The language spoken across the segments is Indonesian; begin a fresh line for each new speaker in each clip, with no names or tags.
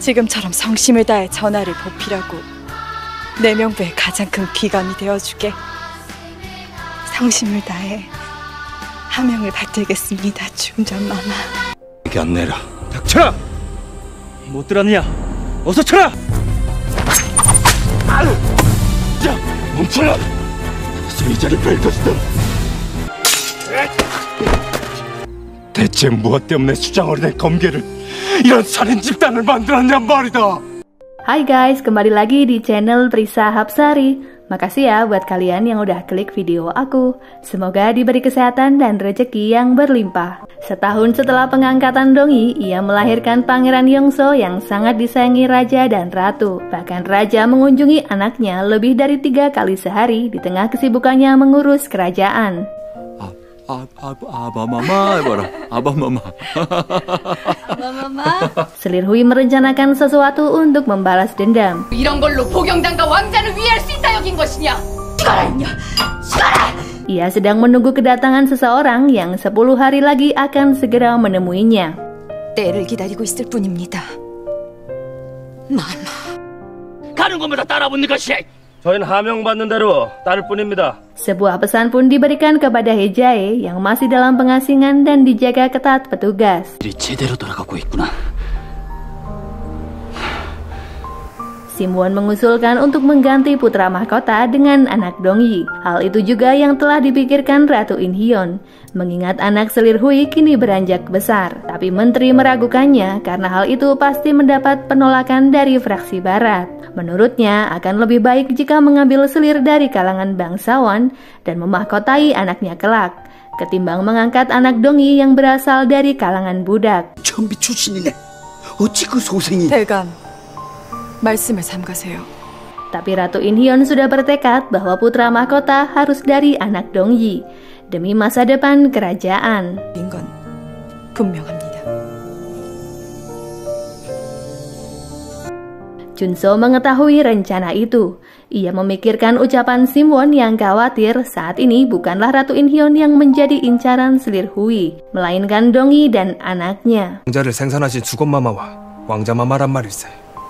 지금처럼 성심을 다해 전하를 보필하고 내 명부에 가장 큰 귀감이 되어주게 성심을 다해 하명을 받들겠습니다. 중전마마.
이게 안 내라. 닥쳐라! 못 들었느냐? 어서 쳐라! 자, 멈춰라! 소리자를 뺄 것이다. 대체 무엇 때문에 수장으로 된 검계를 이런 살인 집단을 만들었냔 말이다.
Hai guys, kembali lagi di channel Prisa Hapsari. Makasih ya buat kalian yang udah klik video aku. Semoga diberi kesehatan dan rezeki yang berlimpah. Setahun setelah pengangkatan Dongyi, ia melahirkan Pangeran Yongso yang sangat disayangi raja dan ratu. Bahkan raja mengunjungi anaknya lebih dari 3 kali sehari di tengah kesibukannya mengurus kerajaan. Selir Hui merencanakan sesuatu untuk membalas dendam.
이런 걸로 보경단과 왕자를 위할 수 있다 여긴 것이냐?
Ia sedang menunggu kedatangan seseorang yang 10 hari lagi akan segera menemuinya.
때를 기다리고 있을 뿐입니다. 마마.
가는 곳마다 따라붙는 것이야. 저희는 하명받는 대로 따를 뿐입니다.
Sebuah pesan pun diberikan kepada Hejae yang masih dalam pengasingan dan dijaga ketat petugas.
일이 제대로 돌아가고 있구나.
Simwon mengusulkan untuk mengganti putra mahkota dengan anak Dongyi. Hal itu juga yang telah dipikirkan Ratu In-hyun, mengingat anak Selir Hui kini beranjak besar. Tapi menteri meragukannya karena hal itu pasti mendapat penolakan dari fraksi barat. Menurutnya akan lebih baik jika mengambil selir dari kalangan bangsawan dan memahkotai anaknya kelak, ketimbang mengangkat anak Dongyi yang berasal dari kalangan budak.
천비 출신이네. 어찌 그 소생이?
대감, 말씀을 삼가세요.
Tapi Ratu In-hyun sudah bertekad bahwa putra mahkota harus dari anak Dongyi demi masa depan kerajaan.
건 분명합니다.
Junso mengetahui rencana itu. Ia memikirkan ucapan Simwon yang khawatir saat ini bukanlah Ratu In-hyun yang menjadi incaran Selir Hui, melainkan Dongyi dan anaknya.
왕자를 생산하신 주건마마와 왕자마마란 말일세.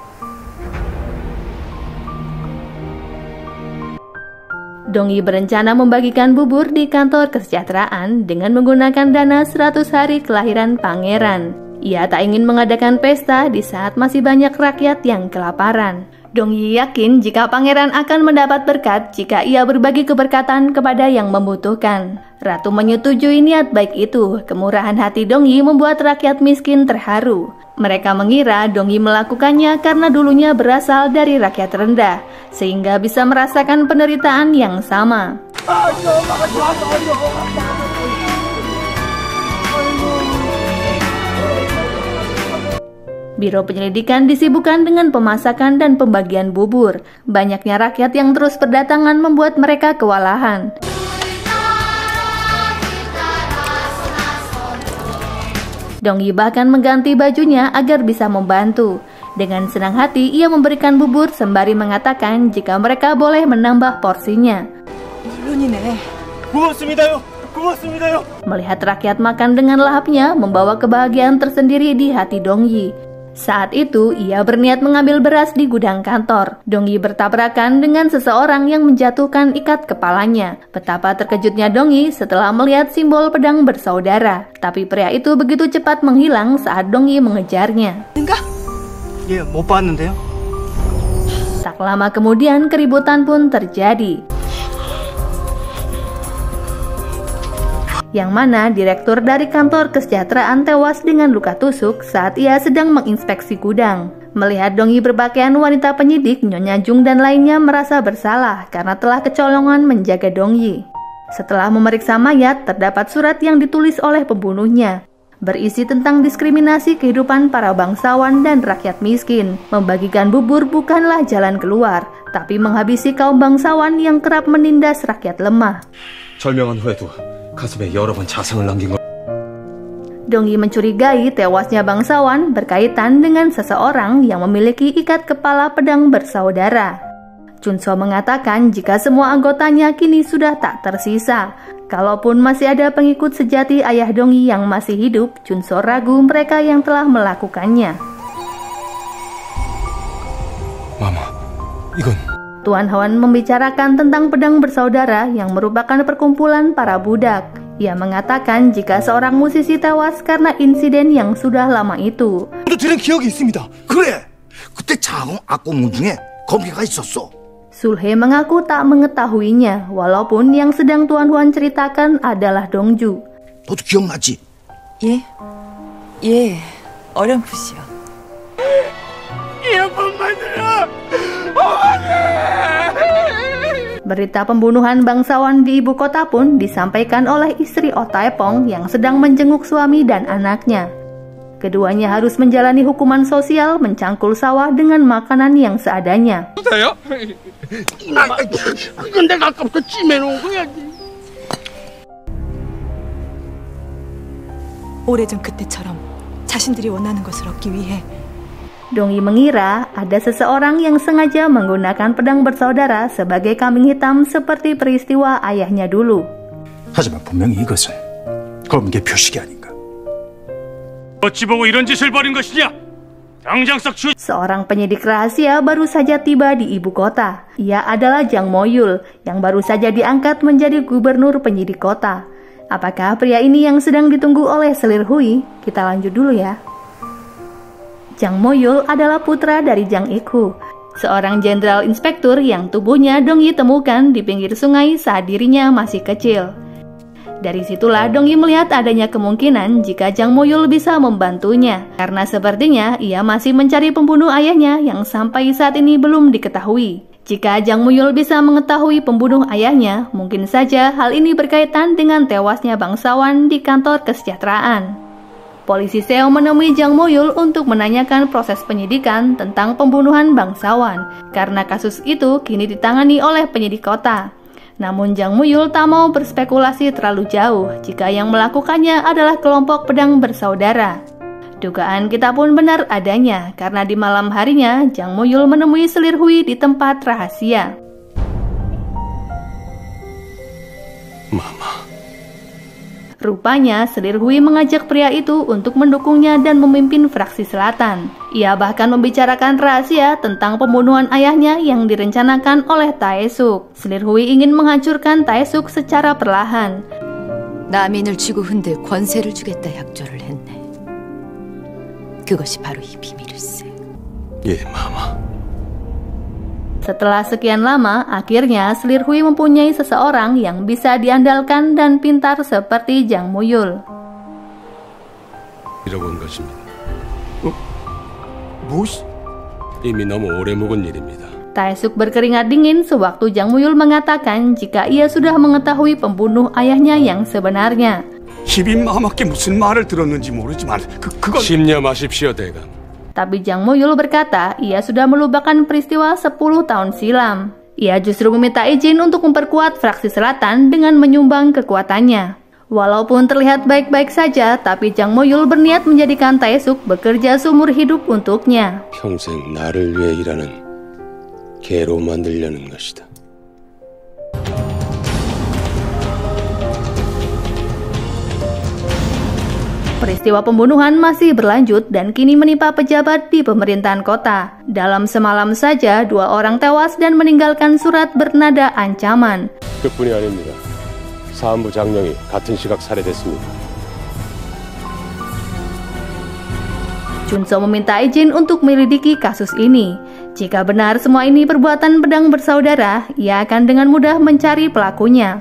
Dongyi berencana membagikan bubur di kantor kesejahteraan dengan menggunakan dana 100 hari kelahiran pangeran. Ia tak ingin mengadakan pesta di saat masih banyak rakyat yang kelaparan. Dongyi yakin jika pangeran akan mendapat berkat jika ia berbagi keberkatan kepada yang membutuhkan. Ratu menyetujui niat baik itu. Kemurahan hati Dongyi membuat rakyat miskin terharu. Mereka mengira Dongyi melakukannya karena dulunya berasal dari rakyat rendah, sehingga bisa merasakan penderitaan yang sama. Biro penyelidikan disibukkan dengan pemasakan dan pembagian bubur. Banyaknya rakyat yang terus berdatangan membuat mereka kewalahan. Dongyi bahkan mengganti bajunya agar bisa membantu. Dengan senang hati ia memberikan bubur sembari mengatakan jika mereka boleh menambah porsinya. Melihat rakyat makan dengan lahapnya membawa kebahagiaan tersendiri di hati Dongyi. Saat itu, ia berniat mengambil beras di gudang kantor. Dongyi bertabrakan dengan seseorang yang menjatuhkan ikat kepalanya. Betapa terkejutnya Dongyi setelah melihat simbol pedang bersaudara. Tapi pria itu begitu cepat menghilang saat Dongyi mengejarnya.
예, 못 봤는데요.
Tak lama kemudian, keributan pun terjadi. Yang mana direktur dari kantor kesejahteraan tewas dengan luka tusuk saat ia sedang menginspeksi gudang. Melihat Dongyi berpakaian wanita penyidik, Nyonya Jung dan lainnya merasa bersalah karena telah kecolongan menjaga Dongyi. Setelah memeriksa mayat, terdapat surat yang ditulis oleh pembunuhnya, berisi tentang diskriminasi kehidupan para bangsawan dan rakyat miskin. Membagikan bubur bukanlah jalan keluar, tapi menghabisi kaum bangsawan yang kerap menindas rakyat lemah.
절명한 후에도 가슴에 여러 번 자상을 남긴 것.
Dongyi mencurigai tewasnya bangsawan berkaitan dengan seseorang yang memiliki ikat kepala pedang bersaudara. Junso mengatakan jika semua anggotanya kini sudah tak tersisa. Kalaupun masih ada pengikut sejati ayah Dongyi yang masih hidup, Junso ragu mereka yang telah melakukannya.
마마, 이건
Tuan Hwan membicarakan tentang pedang bersaudara yang merupakan perkumpulan para budak. Ia mengatakan jika seorang musisi tewas karena insiden yang sudah lama itu.
저도 들은 기억이 있습니다. 그래. 그때 장어 악공문 중에 검기가 있었어.
Sulhe mengaku tak mengetahuinya, walaupun yang sedang Tuan Hwan ceritakan adalah Dongju.
너도 기억나지?
예? 예, 어렴풋이요.
Berita pembunuhan bangsawan di ibu kota pun disampaikan oleh istri Otaepong yang sedang menjenguk suami dan anaknya. Keduanya harus menjalani hukuman sosial mencangkul sawah dengan makanan yang seadanya.
이건 내가 아까부터 찜해놓은 거야.
오래전 그때처럼 자신들이 원하는 것을 얻기 위해
Dongyi mengira ada seseorang yang sengaja menggunakan pedang bersaudara sebagai kambing hitam seperti peristiwa ayahnya dulu.
하지만 분명히 이것은 검계 표식이 아닌가.
어찌 보고 이런 짓을 벌인 것이냐? 당장 싹 주...
Seorang penyidik rahasia baru saja tiba di ibu kota. Ia adalah Jang Moyul yang baru saja diangkat menjadi gubernur penyidik kota. Apakah pria ini yang sedang ditunggu oleh Selir Hui? Kita lanjut dulu ya. Jang Moyul adalah putra dari Jang Ik-hu, seorang jenderal inspektur yang tubuhnya Dongyi temukan di pinggir sungai saat dirinya masih kecil. Dari situlah Dongyi melihat adanya kemungkinan jika Jang Moyul bisa membantunya, karena sepertinya ia masih mencari pembunuh ayahnya yang sampai saat ini belum diketahui. Jika Jang Moyul bisa mengetahui pembunuh ayahnya, mungkin saja hal ini berkaitan dengan tewasnya bangsawan di kantor kesejahteraan. Polisi Seo menemui Jang Moyul untuk menanyakan proses penyidikan tentang pembunuhan bangsawan, karena kasus itu kini ditangani oleh penyidik kota. Namun Jang Moyul tak mau berspekulasi terlalu jauh jika yang melakukannya adalah kelompok pedang bersaudara. Dugaan kita pun benar adanya, karena di malam harinya Jang Moyul menemui Selir Hui di tempat rahasia.
Mama.
Rupanya Selir Hui mengajak pria itu untuk mendukungnya dan memimpin fraksi selatan. Ia bahkan membicarakan rahasia tentang pembunuhan ayahnya yang direncanakan oleh Taesuk. Selir Hui ingin menghancurkan Taesuk secara perlahan.
남인을 쥐고 흔들 권세를 주겠다 약조를 했네. 그것이 바로 이 비밀일세.
예, 마마.
Setelah sekian lama, akhirnya Selir Hui mempunyai seseorang yang bisa diandalkan dan pintar seperti Jang Moyul.
이라고 한 것입니다.
무엇이?
이미 너무 오래 묵은 일입니다.
Taesuk berkeringat dingin sewaktu Jang Moyul mengatakan jika ia sudah mengetahui pembunuh ayahnya yang sebenarnya.
희빈 마마께 무슨 말을 들었는지 모르지만 그건
심려마십시오, 대감.
Tapi Jang Moyul berkata ia sudah melupakan peristiwa 10 tahun silam. Ia justru meminta izin untuk memperkuat fraksi selatan dengan menyumbang kekuatannya. Walaupun terlihat baik-baik saja, tapi Jang Moyul berniat menjadikan Taesuk bekerja seumur hidup untuknya.
평생 나를 위해 일하는 개로 만들려는 것이다.
Peristiwa pembunuhan masih berlanjut dan kini menimpa pejabat di pemerintahan kota. Dalam semalam saja, 2 orang tewas dan meninggalkan surat bernada ancaman.
그뿐이 아닙니다. 사안부 장령이 같은 시각 살해됐습니다.
Chunso meminta izin untuk menyelidiki kasus ini. Jika benar semua ini perbuatan pedang bersaudara, ia akan dengan mudah mencari pelakunya.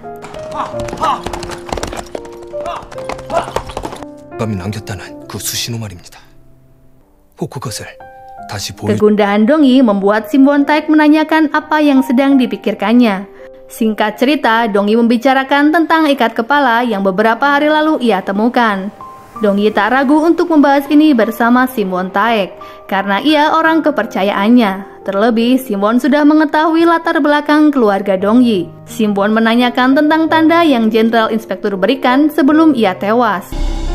감이 남겼다는 그 수신호 말입니다. 혹 그것을 다시 보여.
Kegundahan Dongyi membuat Sim Won-taek menanyakan apa yang sedang dipikirkannya. Singkat cerita, Dongyi membicarakan tentang ikat kepala yang beberapa hari lalu ia temukan. Dongyi tak ragu untuk membahas ini bersama Sim Won-taek, karena ia orang kepercayaannya. Terlebih, Sim Won sudah mengetahui latar belakang keluarga Dongyi. Sim Won menanyakan tentang tanda yang Jenderal Inspektur berikan sebelum ia tewas.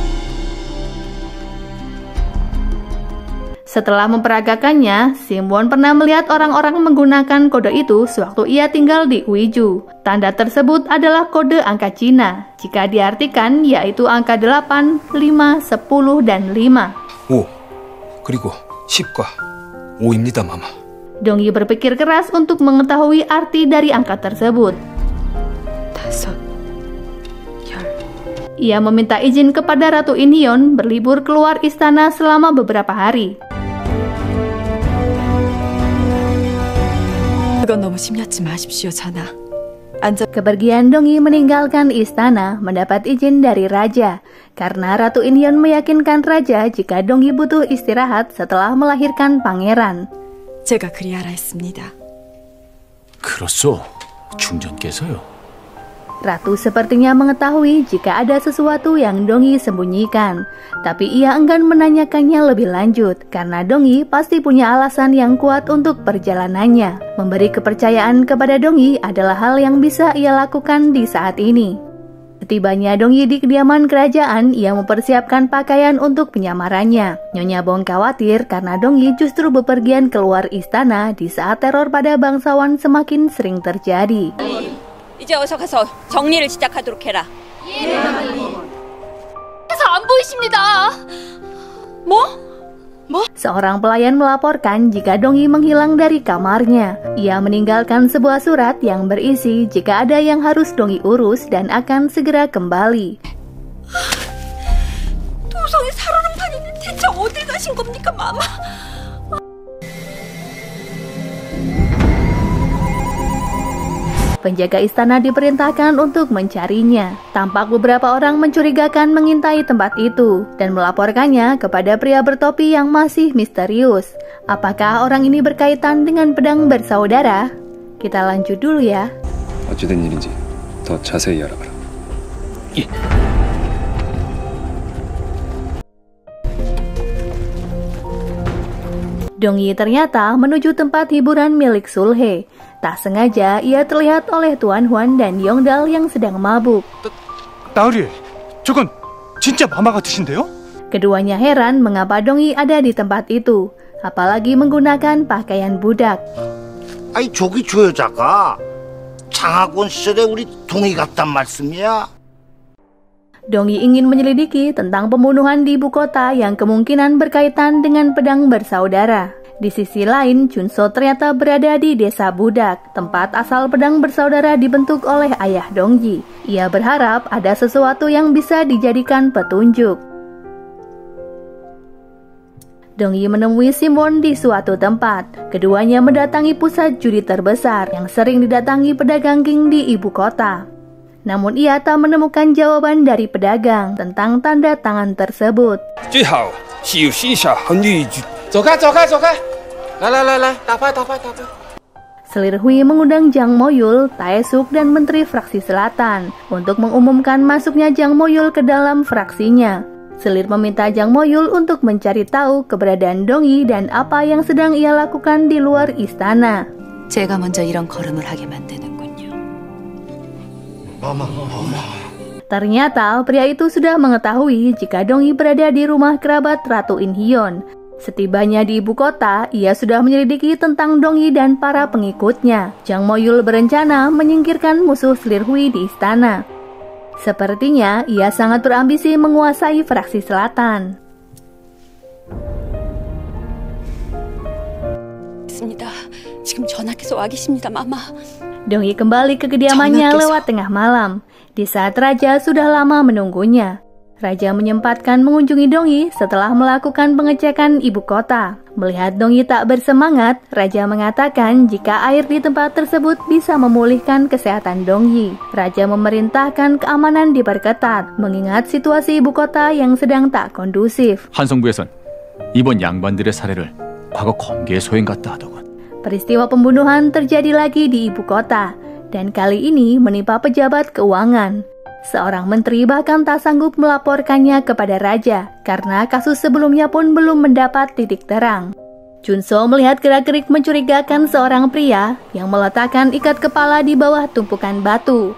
Setelah memperagakannya, Sim Won pernah melihat orang-orang menggunakan kode itu sewaktu ia tinggal di Uiju. Tanda tersebut adalah kode angka Cina. Jika diartikan, yaitu angka 8, 5, 10, dan 5.
5 그리고 10과 5입니다, 마마.
Dongyi berpikir keras untuk mengetahui arti dari angka tersebut.
5, 10.
Ia meminta izin kepada Ratu Inhyeon berlibur keluar istana selama beberapa hari.
그건 너무 심려치 마십시오, 전하.
Kepergian Dongyi meninggalkan istana mendapat izin dari raja, karena Ratu Inhyeon meyakinkan raja jika Dongyi butuh istirahat setelah melahirkan pangeran.
제가 그리하라 했습니다.
그렇소. 중전께서요.
Ratu sepertinya mengetahui jika ada sesuatu yang Dongyi sembunyikan, tapi ia enggan menanyakannya lebih lanjut karena Dongyi pasti punya alasan yang kuat untuk perjalanannya. Memberi kepercayaan kepada Dongyi adalah hal yang bisa ia lakukan di saat ini. Setibanya Dongyi di kediaman kerajaan, ia mempersiapkan pakaian untuk penyamarannya. Nyonya Bong khawatir karena Dongyi justru bepergian keluar istana di saat teror pada bangsawan semakin sering terjadi.
이제 어서 가서 정리를 시작하도록 해라.
해서 안 보이십니다.
Seorang pelayan melaporkan jika Dongyi menghilang dari kamarnya. Ia meninggalkan sebuah surat yang berisi jika ada yang harus Dongyi urus dan akan segera kembali.
도성에 살아는 판이는 대체 어딜 가신 겁니까, 마마?
Penjaga istana diperintahkan untuk mencarinya. Tampak beberapa orang mencurigakan mengintai tempat itu dan melaporkannya kepada pria bertopi yang masih misterius. Apakah orang ini berkaitan dengan pedang bersaudara? Kita lanjut dulu ya.
어찌된 일인지 더 자세히 알아봐라.
예.
Dongyi ternyata menuju tempat hiburan milik Sulhe. Tak sengaja ia terlihat oleh Tuan Hwan dan Yongdal yang sedang mabuk.
나으리, 저건 진짜 마마 같으신데요?
Keduanya heran mengapa Dongyi ada di tempat itu, apalagi menggunakan pakaian budak.
아이 저기 조 여자가 장하권 시절에 우리 동희 같단 말씀이야?
Dongyi ingin menyelidiki tentang pembunuhan di ibu kota yang kemungkinan berkaitan dengan pedang bersaudara. Di sisi lain, Chunso ternyata berada di desa budak, tempat asal pedang bersaudara dibentuk oleh ayah Dongyi. Ia berharap ada sesuatu yang bisa dijadikan petunjuk. Dongyi menemui Simwon di suatu tempat. Keduanya mendatangi pusat judi terbesar yang sering didatangi pedagang king di ibu kota. Namun ia tak menemukan jawaban dari pedagang tentang tanda tangan tersebut.
最好是有心下很厉害。
走开，走开，走开！来来来来，打牌，打牌，打牌！
Selir Hui mengundang Jang Moyul, Taesuk, dan Menteri Fraksi Selatan untuk mengumumkan masuknya Jang Moyul ke dalam fraksinya. Selir meminta Jang Moyul untuk mencari tahu keberadaan Dongyi dan apa yang sedang ia lakukan di luar istana.
제가 먼저 이런 걸음을 하게 만드는군요.
Ternyata pria itu sudah mengetahui jika Dongyi berada di rumah kerabat Ratu Inhyeon. Setibanya di ibu kota, ia sudah menyelidiki tentang Dongyi dan para pengikutnya. Jang Moyul berencana menyingkirkan musuh Selir Hui di istana. Sepertinya ia sangat berambisi menguasai fraksi selatan.
지금 전하께서 와 계십니다, 마마.
Dongyi kembali ke kediamannya lewat tengah malam, di saat raja sudah lama menunggunya. Raja menyempatkan mengunjungi Dongyi setelah melakukan pengecekan ibu kota. Melihat Dongyi tak bersemangat, raja mengatakan jika air di tempat tersebut bisa memulihkan kesehatan Dongyi. Raja memerintahkan keamanan diperketat, mengingat situasi ibu kota yang sedang tak kondusif.
한성부에선 이번 양반들의 사례를 과거 검계에 소행 갔다 하더군.
Peristiwa pembunuhan terjadi lagi di ibu kota, dan kali ini menimpa pejabat keuangan. Seorang menteri bahkan tak sanggup melaporkannya kepada raja, karena kasus sebelumnya pun belum mendapat titik terang. Chunso melihat gerak-gerik mencurigakan seorang pria yang meletakkan ikat kepala di bawah tumpukan batu.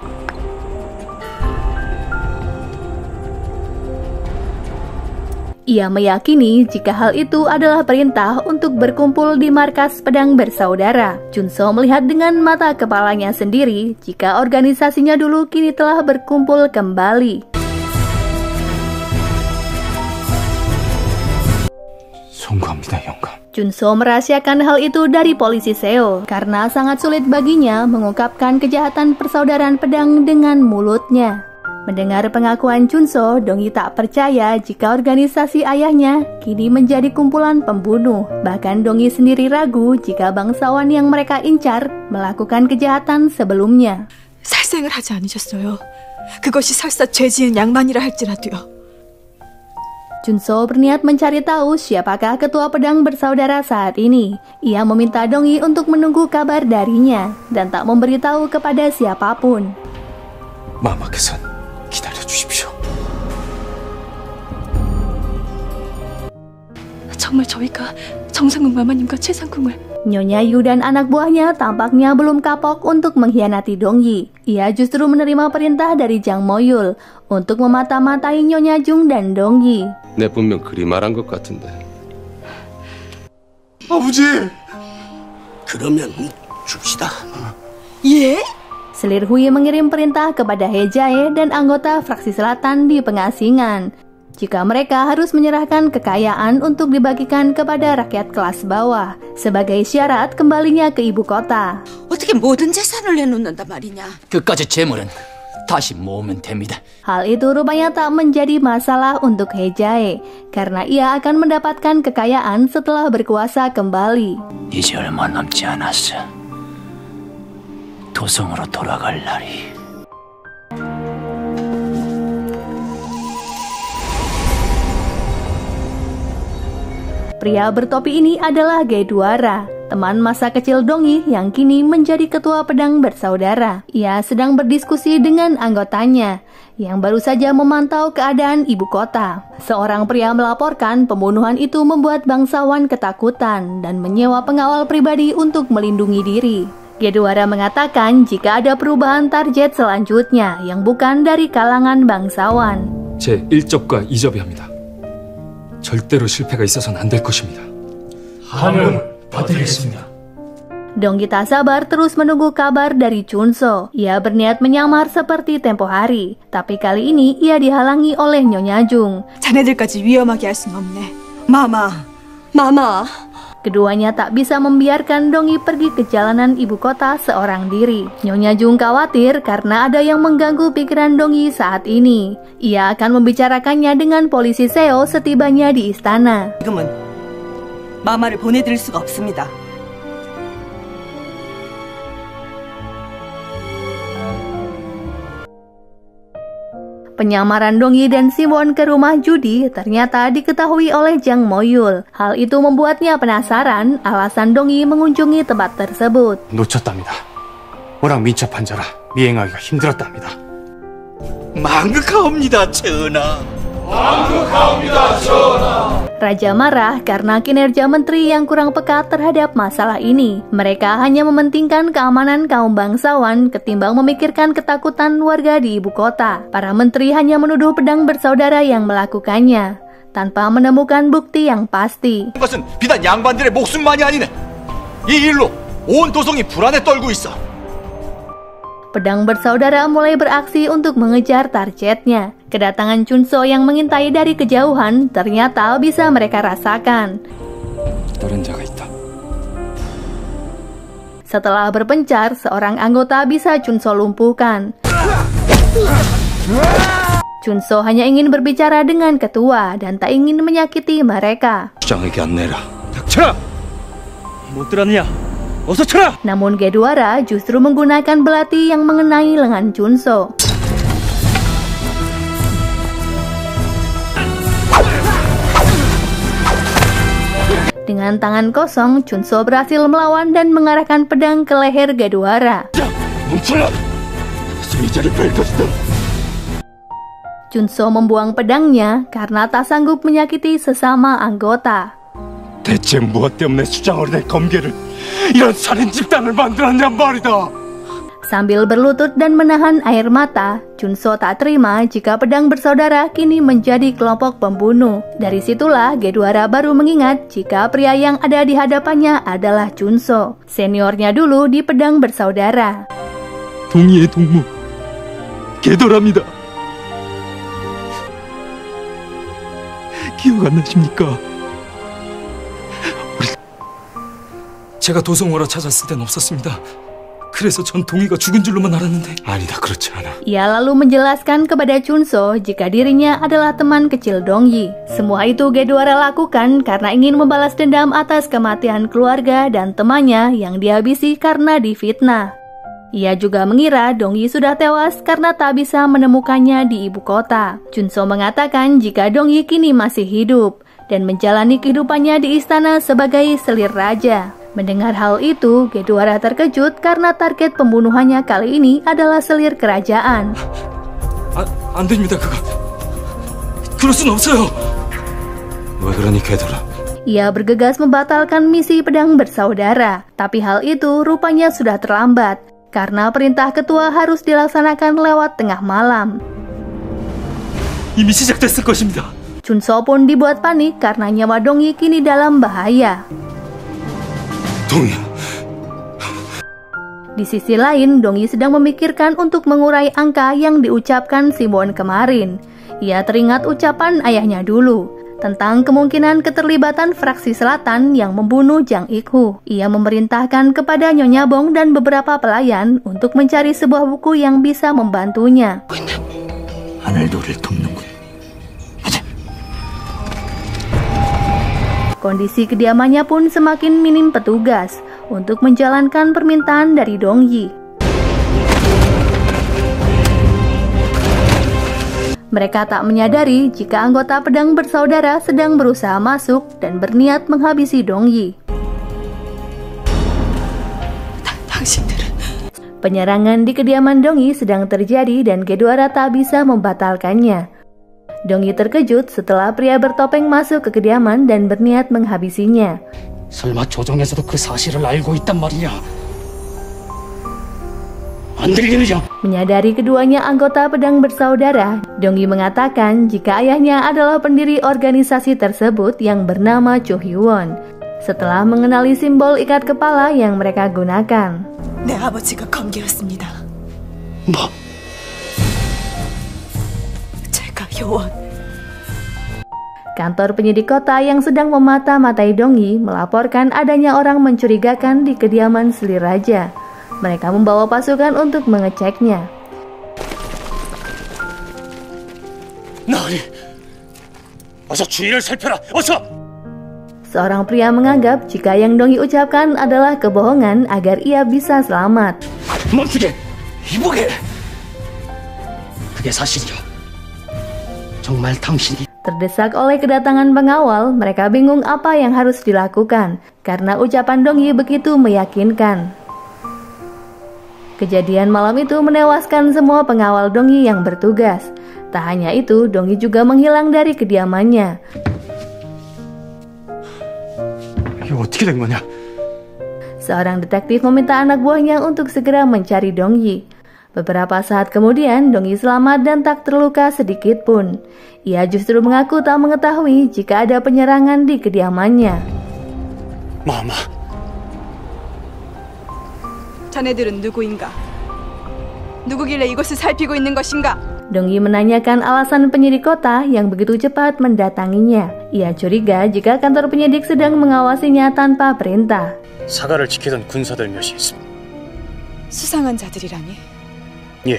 Ia meyakini jika hal itu adalah perintah untuk berkumpul di markas pedang bersaudara. Chunso melihat dengan mata kepalanya sendiri jika organisasinya dulu kini telah berkumpul kembali.
송구합니다, 영감.
Chunso merahasiakan hal itu dari polisi Seo karena sangat sulit baginya mengungkapkan kejahatan persaudaraan pedang dengan mulutnya. Mendengar pengakuan Chunso, Dongyi tak percaya jika organisasi ayahnya kini menjadi kumpulan pembunuh. Bahkan Dongyi sendiri ragu jika bangsawan yang mereka incar melakukan kejahatan sebelumnya.
살생을 하지 않으셨어요. 그것이 설사 죄 지은 양반이라 할지라도요.
Chunso berniat mencari tahu siapakah ketua pedang bersaudara saat ini. Ia meminta Dongyi untuk menunggu kabar darinya dan tak memberitahu kepada siapapun.
마마께선 기다려주십시오.
정말 저희가 정상궁 마마님과 최상궁을
Nyonya Yu dan anak buahnya tampaknya belum kapok untuk mengkhianati Dongyi. Ia justru menerima perintah dari Jang Moyul untuk memata-matai Nyonya Jung dan Dongyi.
내 분명 그리 말한 것 같은데.
아버지! 그러면 줍시다.
예?
Selir Hui mengirim perintah kepada He Jae dan anggota fraksi selatan di pengasingan. Jika mereka harus menyerahkan kekayaan untuk dibagikan kepada rakyat kelas bawah sebagai syarat kembalinya ke ibu kota.
어떻게 모든 재산을 내놓는단 말이냐?
그까지 재물은 다시 모으면 됩니다.
Hal itu rupanya tak menjadi masalah untuk He Jae karena ia akan mendapatkan kekayaan setelah berkuasa kembali.
이제 얼마 남지 않았어. 도성으로 돌아갈 날이.
Pria bertopi ini adalah Gedwara, teman masa kecil Dongyi yang kini menjadi ketua pedang bersaudara. Ia sedang berdiskusi dengan anggotanya yang baru saja memantau keadaan ibu kota. Seorang pria melaporkan pembunuhan itu membuat bangsawan ketakutan dan menyewa pengawal pribadi untuk melindungi diri. Gedwara mengatakan jika ada perubahan target selanjutnya yang bukan dari kalangan bangsawan.
제 1접과 2접이 합니다. 절대로 실패가 있어서는 안 될 것입니다.
하늘 받들겠습니다.
Dongyi tak sabar terus menunggu kabar dari Chunso. Ia berniat menyamar seperti tempo hari, tapi kali ini ia dihalangi oleh Nyonya Jung.
자네들까지 위험하게 할 순 없네. 마마.
Keduanya tak bisa membiarkan Dongyi pergi ke jalanan ibu kota seorang diri. Nyonya Jung khawatir karena ada yang mengganggu pikiran Dongyi saat ini. Ia akan membicarakannya dengan polisi Seo setibanya di istana.
지금은 마마를 보내드릴 수가 없습니다.
Penyamaran Dongyi dan Siwon ke rumah judi ternyata diketahui oleh Jang Moyul. Hal itu membuatnya penasaran alasan Dongyi mengunjungi tempat tersebut.
놓쳤답니다. 워낙 민첩한 자라 미행하기가 힘들었답니다.
망극하옵니다, 전하.
Raja marah karena kinerja menteri yang kurang peka terhadap masalah ini. Mereka hanya mementingkan keamanan kaum bangsawan ketimbang memikirkan ketakutan warga di ibu kota. Para menteri hanya menuduh pedang bersaudara yang melakukannya, tanpa menemukan bukti yang pasti.
이것은 비단 양반들의 목숨만이 아니네. 이 일로 온 도성이 불안에 떨고 있어.
Pedang bersaudara mulai beraksi untuk mengejar targetnya. Kedatangan Chunso yang mengintai dari kejauhan ternyata bisa mereka rasakan.
다른 자가 있다.
Setelah berpencar, seorang anggota bisa Chunso lumpuhkan. Chunso hanya ingin berbicara dengan ketua dan tak ingin menyakiti mereka.
수장에게 안내라.
닥쳐라! 못 들었냐? 어서 쳐라!
Namun Gedwara justru menggunakan belati yang mengenai lengan Chunso. Dengan tangan kosong, Chunso berhasil melawan dan mengarahkan pedang ke leher Gedwara. Chunso membuang pedangnya karena tak sanggup menyakiti sesama anggota.
대체 무엇 때문에 수장으로 된 검계를 이런 살인 집단을 만들었냔 말이다.
Sambil berlutut dan menahan air mata, Chunso tak terima jika pedang bersaudara kini menjadi kelompok pembunuh. Dari situlah Gedwara baru mengingat jika pria yang ada di hadapannya adalah Chunso, seniornya dulu di pedang bersaudara.
동의의 동무 게더랍니다. 기억 안 나십니까?
제가 도성오라 찾았을 땐 없었습니다. 그래서 전 동희가 죽은 줄로만 알았는데.
아니다, 그렇지 않아.
Ia lalu menjelaskan kepada Chunso jika dirinya adalah teman kecil Dongyi. Semua itu Gedwara lakukan karena ingin membalas dendam atas kematian keluarga dan temannya yang dihabisi karena difitnah. Ia juga mengira Dongyi sudah tewas karena tak bisa menemukannya di ibu kota. Chunso mengatakan jika Dongyi kini masih hidup dan menjalani kehidupannya di istana sebagai selir raja. Mendengar hal itu, Gedwara terkejut karena target pembunuhannya kali ini adalah selir kerajaan.
안 됩니다, 그거. 그럴 순 없어요.
왜 그러니, 게돌아?
Ia bergegas membatalkan misi pedang bersaudara, tapi hal itu rupanya sudah terlambat karena perintah ketua harus dilaksanakan lewat tengah malam.
이미 시작됐을 것입니다.
Chunso pun dibuat panik karena nyawa Dongyi kini dalam bahaya.
동희야.
Di sisi lain, Dongyi sedang memikirkan untuk mengurai angka yang diucapkan Simon kemarin. Ia teringat ucapan ayahnya dulu tentang kemungkinan keterlibatan fraksi selatan yang membunuh Jang Ik-hu. Ia memerintahkan kepada Nyonya Bong dan beberapa pelayan untuk mencari sebuah buku yang bisa membantunya.
하늘도를 돕는군.
Kondisi kediamannya pun semakin minim petugas untuk menjalankan permintaan dari Dongyi. Mereka tak menyadari jika anggota pedang bersaudara sedang berusaha masuk dan berniat menghabisi Dongyi. Penyerangan di kediaman Dongyi sedang terjadi dan Gedwara tak bisa membatalkannya. Dongyi terkejut setelah pria bertopeng masuk ke kediaman dan berniat menghabisinya.
설마 조정에서도 그 사실을 알고 있단 말이냐? 안 들리느냐?
Menyadari keduanya anggota pedang bersaudara, Dongyi mengatakan jika ayahnya adalah pendiri organisasi tersebut yang bernama Cho Hyewon. Setelah mengenali simbol ikat kepala yang mereka gunakan.
내 아버지가 검기였습니다.
뭐?
Kantor penyidik kota yang sedang memata-matai Dongyi melaporkan adanya orang mencurigakan di kediaman selir raja. Mereka membawa pasukan untuk mengeceknya.
나으리, 어서 주위를 살펴라, 어서!
Seorang pria menganggap jika yang Dongyi ucapkan adalah kebohongan agar ia bisa selamat.
멈추게! 이보게! 그게 사실이야. 정말 당신이...
Terdesak oleh kedatangan pengawal, mereka bingung apa yang harus dilakukan karena ucapan Dongyi begitu meyakinkan. Kejadian malam itu menewaskan semua pengawal Dongyi yang bertugas. Tak hanya itu, Dongyi juga menghilang dari kediamannya.
이게 어떻게 된 거냐?
Seorang detektif meminta anak buahnya untuk segera mencari Dongyi. Beberapa saat kemudian, Dongyi selamat dan tak terluka sedikit pun. Ia justru mengaku tak mengetahui jika ada penyerangan di kediamannya.
마마.
자네들은 누구인가? 누구길래 이곳을 살피고 있는 것인가?
Dongyi menanyakan alasan penyidik kota yang begitu cepat mendatanginya. Ia curiga jika kantor penyidik sedang mengawasinya tanpa perintah.
사가를 지키던 군사들 몇이 있습니다.
수상한 자들이라니?
예.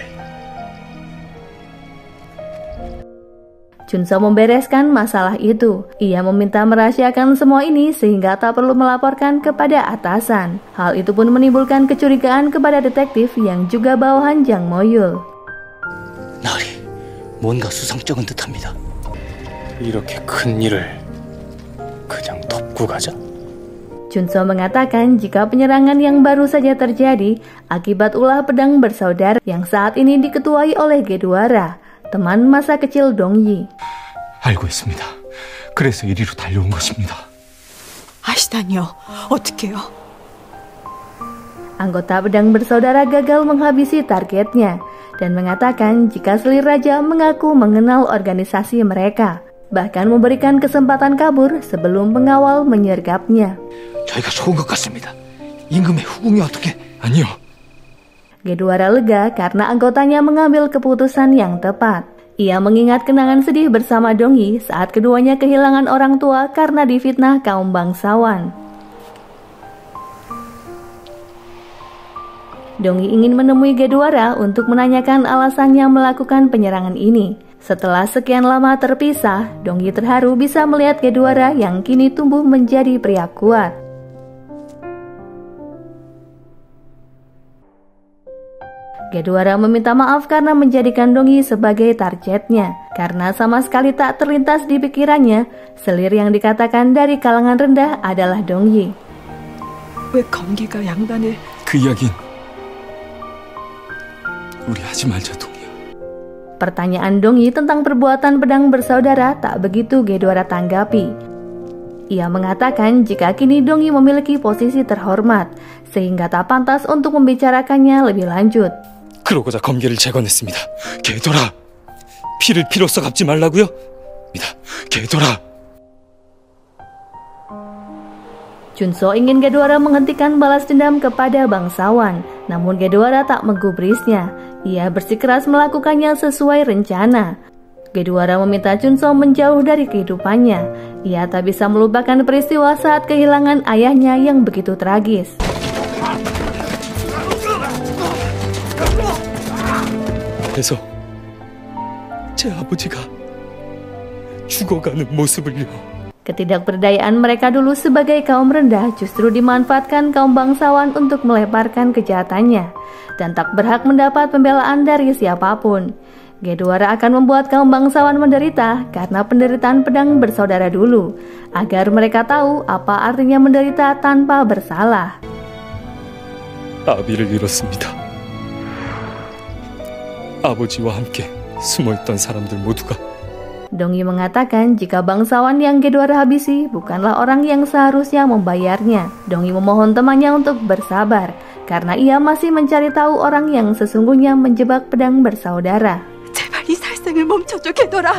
Chunso membereskan masalah itu. Ia meminta merahasiakan semua ini sehingga tak perlu melaporkan kepada atasan. Hal itu pun menimbulkan kecurigaan kepada detektif yang juga bawahan Jang Moyul.
나으리, 뭔가 수상쩍은 듯합니다. 이렇게 큰 일을 그냥 덮고 가자?
Chunso mengatakan jika penyerangan yang baru saja terjadi akibat ulah pedang bersaudara yang saat ini diketuai oleh Gedwara, teman masa kecil Dongyi.
알고 있습니다. 그래서 이리로 달려온 것입니다.
아시다니요. 어떡해요?
Anggota pedang bersaudara gagal menghabisi targetnya dan mengatakan jika selir raja mengaku mengenal organisasi mereka, bahkan memberikan kesempatan kabur sebelum pengawal menyergapnya.
저희가 속은 것 같습니다. 임금의 후궁이 어떻게? 아니요.
Gedwara lega karena anggotanya mengambil keputusan yang tepat. Ia mengingat kenangan sedih bersama Dongyi saat keduanya kehilangan orang tua karena difitnah kaum bangsawan. Dongyi ingin menemui Gedwara untuk menanyakan alasannya melakukan penyerangan ini. Setelah sekian lama terpisah, Dongyi terharu bisa melihat Gedwara yang kini tumbuh menjadi pria kuat. Gedwara meminta maaf karena menjadikan Dongyi sebagai targetnya, karena sama sekali tak terlintas di pikirannya selir yang dikatakan dari kalangan rendah adalah Dongyi.
왜 검기가 양반을
그 이야긴 우리 하지 말자, 동이야.
Pertanyaan Dongyi tentang perbuatan pedang bersaudara tak begitu Gedwara tanggapi. Ia mengatakan jika kini Dongyi memiliki posisi terhormat, sehingga tak pantas untuk membicarakannya lebih lanjut.
그러고자 검계를 재건했습니다. 게돌아, 피를 피로써 갚지 말라고요? 게돌아.
Chunso ingin Gedwara menghentikan balas dendam kepada bangsawan, namun Gedwara tak menggubrisnya. Ia bersikeras melakukannya sesuai rencana. Gedwara meminta Chunso menjauh dari kehidupannya. Ia tak bisa melupakan peristiwa saat kehilangan ayahnya yang begitu tragis.
그래서 제 아버지가 죽어가는 모습을요.
Ketidakberdayaan mereka dulu sebagai kaum rendah justru dimanfaatkan kaum bangsawan untuk meleparkan kejahatannya dan tak berhak mendapat pembelaan dari siapapun. Gedwara akan membuat kaum bangsawan menderita karena penderitaan pedang bersaudara dulu, agar mereka tahu apa artinya menderita tanpa bersalah.
아비를 잃었습니다. 아버지와 함께 숨어있던 사람들 모두가.
Dongyi mengatakan jika bangsawan yang Gedwara habisi bukanlah orang yang seharusnya membayarnya. Dongyi memohon temannya untuk bersabar karena ia masih mencari tahu orang yang sesungguhnya menjebak pedang bersaudara.
제발 이 살생을 멈춰줘, 게돌아.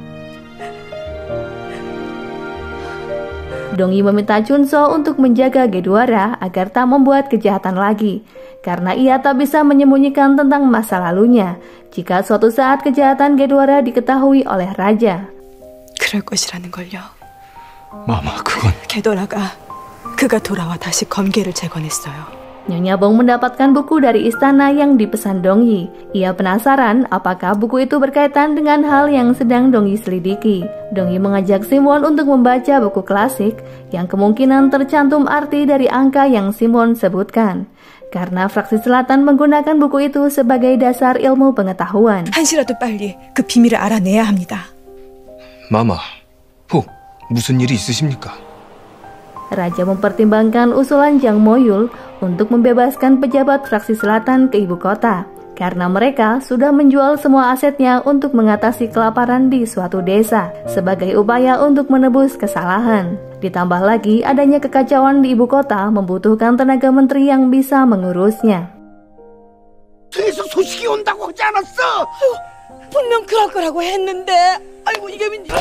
Dongyi meminta Chunso untuk menjaga Gedwara agar tak membuat kejahatan lagi, karena ia tak bisa menyembunyikan tentang masa lalunya jika suatu saat kejahatan Gedwara diketahui oleh raja.
그럴 것이라는 걸요.
마마, 그건
게돌아가 그가 돌아와 다시 검계를 재건했어요.
Nyonya Bong mendapatkan buku dari istana yang dipesan Dongyi. Ia penasaran apakah buku itu berkaitan dengan hal yang sedang Dongyi selidiki. Dongyi mengajak Simwon untuk membaca buku klasik yang kemungkinan tercantum arti dari angka yang Simwon sebutkan. Karena fraksi selatan menggunakan buku itu sebagai dasar ilmu pengetahuan.
한시라도 빨리 그 비밀을 알아내야 합니다.
마마, 혹 무슨 일이 있으십니까?
Raja mempertimbangkan usulan Jang Moyul untuk membebaskan pejabat fraksi selatan ke ibu kota, karena mereka sudah menjual semua asetnya untuk mengatasi kelaparan di suatu desa sebagai upaya untuk menebus kesalahan. Ditambah lagi adanya kekacauan di ibu kota membutuhkan tenaga menteri yang bisa mengurusnya.
뒤에서 소식이 온다고 하지 않았어?
분명 그럴 거라고 했는데. 아이고 이게 왠지.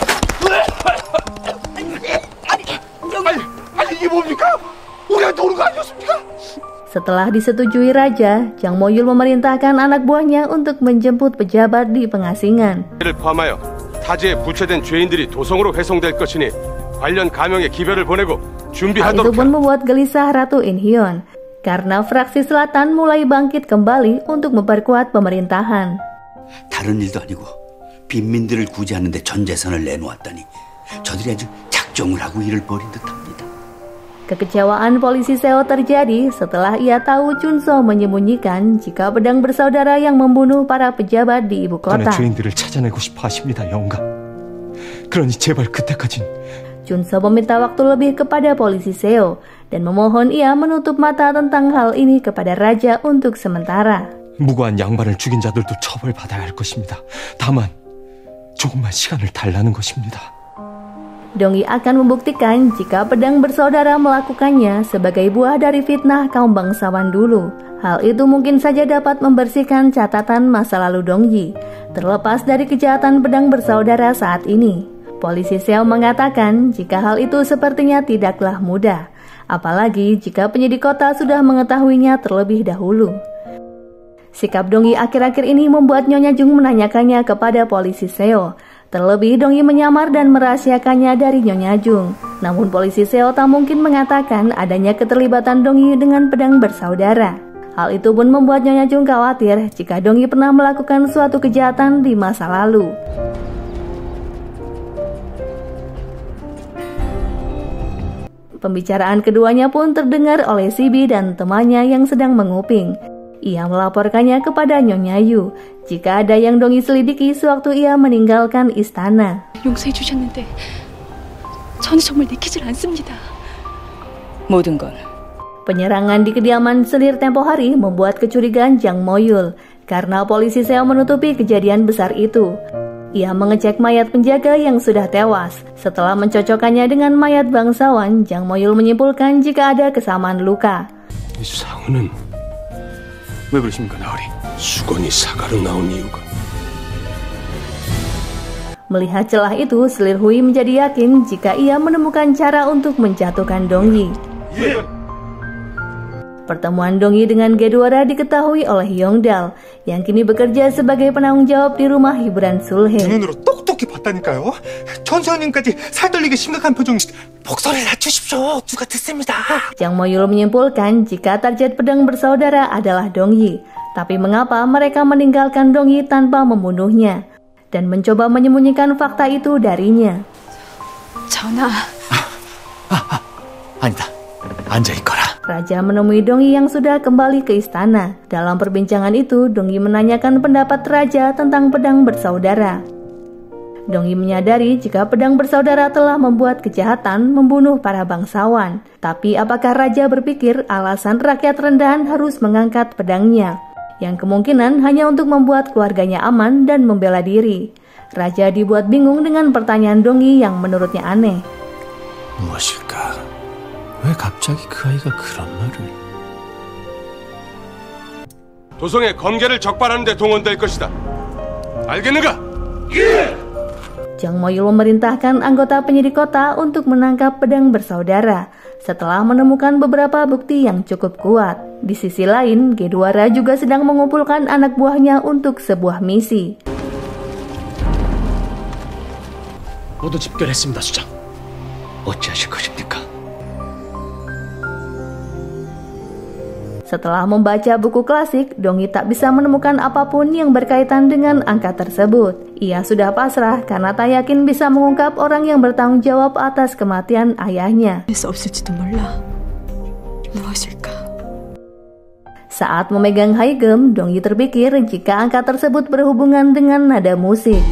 아니 이게 뭡니까? 우리가 도는 거 아니었습니까?
Setelah disetujui raja, Jang Moyul memerintahkan anak buahnya untuk menjemput pejabat di pengasingan.
를 포함하여 타지에 부채된 죄인들이 도성으로 회송될 것이니 관련 가명의 기별을 보내고
Hal
준비하도록.
itu pun membuat gelisah Ratu In-hyun, karena fraksi selatan mulai bangkit kembali untuk memperkuat pemerintahan.
다른 일도 아니고 빈민들을 구제하는데 전 재산을 내놓았다니 저들이 아주 작정을 하고 일을 벌인 듯합니다.
Kekecewaan polisi Seo terjadi setelah ia tahu Chunso menyembunyikan jika pedang bersaudara yang membunuh para pejabat di ibu kota.
죄인들을 찾아내고 싶어 하십니다, 영감. 그러니 제발 그때까진.
Chunso meminta waktu lebih kepada polisi Seo dan memohon ia menutup mata tentang hal ini kepada raja untuk sementara.
무고한 양반을 죽인 자들도 처벌받아야 할 것입니다. 다만 조금만 시간을 달라는 것입니다.
Dongyi akan membuktikan jika pedang bersaudara melakukannya sebagai buah dari fitnah kaum bangsawan dulu. Hal itu mungkin saja dapat membersihkan catatan masa lalu Dongyi, terlepas dari kejahatan pedang bersaudara saat ini. Polisi Seo mengatakan jika hal itu sepertinya tidaklah mudah, apalagi jika penyidik kota sudah mengetahuinya terlebih dahulu. Sikap Dongyi akhir-akhir ini membuat Nyonya Jung menanyakannya kepada polisi Seo. Terlebih Dongyi menyamar dan merahasiakannya dari Nyonya Jung. Namun polisi Seo tak mungkin mengatakan adanya keterlibatan Dongyi dengan pedang bersaudara. Hal itu pun membuat Nyonya Chung khawatir jika Dongyi pernah melakukan suatu kejahatan di masa lalu. Pembicaraan keduanya pun terdengar oleh Sibi dan temannya yang sedang menguping. Ia melaporkannya kepada Nyonya Yu jika ada yang Dongyi selidiki sewaktu ia meninggalkan istana.
용서해 주셨는데 저는 정말 내키질 않습니다.
모든 건
Penyerangan di kediaman Selir tempo hari membuat kecurigaan Jang Moyul karena polisi Seo menutupi kejadian besar itu. Ia mengecek mayat penjaga yang sudah tewas. Setelah mencocokkannya dengan mayat bangsawan, Jang Moyul menyimpulkan jika ada kesamaan luka.
이 상은은 왜 그러십니까, 나으리? 수건이 사가로 나온 이유가.
Melihat celah itu, Selir Hui menjadi yakin jika ia menemukan cara untuk menjatuhkan Dongyi. Pertemuan Dongyi dengan Gedwara diketahui oleh Yongdal, yang kini bekerja sebagai penanggung jawab di rumah hiburan Sulhe.
눈으로 똑똑히 봤다니까요. 전소연님까지 살떨리게 심각한 표정. 목소리를 낮추십시오. 누가 듣습니다.
Jang Moyul menyimpulkan jika target pedang bersaudara adalah Dongyi. Tapi mengapa mereka meninggalkan Dongyi tanpa membunuhnya dan mencoba menyembunyikan fakta itu darinya?
전하.
아니다. 앉아있거라.
Raja menemui Dongyi yang sudah kembali ke istana. Dalam perbincangan itu, Dongyi menanyakan pendapat Raja tentang pedang bersaudara. Dongyi menyadari jika pedang bersaudara telah membuat kejahatan membunuh para bangsawan. Tapi apakah Raja berpikir alasan rakyat rendahan harus mengangkat pedangnya? Yang kemungkinan hanya untuk membuat keluarganya aman dan membela diri. Raja dibuat bingung dengan pertanyaan Dongyi yang menurutnya aneh.
무엇일까? 왜 갑자기 그 아이가 그런 말을?
도성에 검계를 적발하는 데 동원될 것이다. 알겠는가? 예!
Jang Moyul memerintahkan anggota penyidik kota untuk menangkap pedang bersaudara setelah menemukan beberapa bukti yang cukup kuat. Di sisi lain, Gedwara juga sedang mengumpulkan anak buahnya untuk sebuah misi.
모두 집결했습니다, 수장.
어찌하실 것입니까?
Setelah membaca buku klasik, Dongyi tak bisa menemukan apapun yang berkaitan dengan angka tersebut. Ia sudah pasrah karena tak yakin bisa mengungkap orang yang bertanggung jawab atas kematian ayahnya. Saat memegang haigem, Dongyi terpikir jika angka tersebut berhubungan dengan nada musik.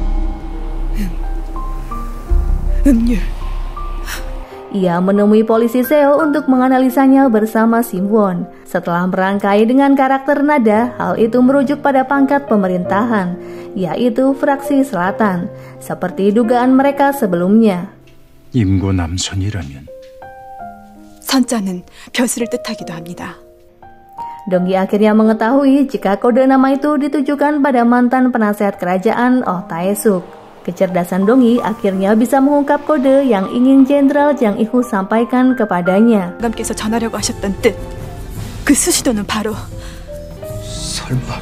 Ia menemui polisi Seo untuk menganalisanya bersama Simwon. Setelah merangkai dengan karakter nada, hal itu merujuk pada pangkat pemerintahan, yaitu fraksi selatan, seperti dugaan mereka sebelumnya.
임고 남선이라면
선자는 벼슬을 뜻하기도 합니다.
Dongyi akhirnya mengetahui jika kode nama itu ditujukan pada mantan penasehat kerajaan Oh Taesuk. Kecerdasan Dongyi akhirnya bisa mengungkap kode yang ingin Jenderal Jang Ihu sampaikan kepadanya.
감께서 전하려고 하셨던 뜻, 그 수시도는 바로
설마.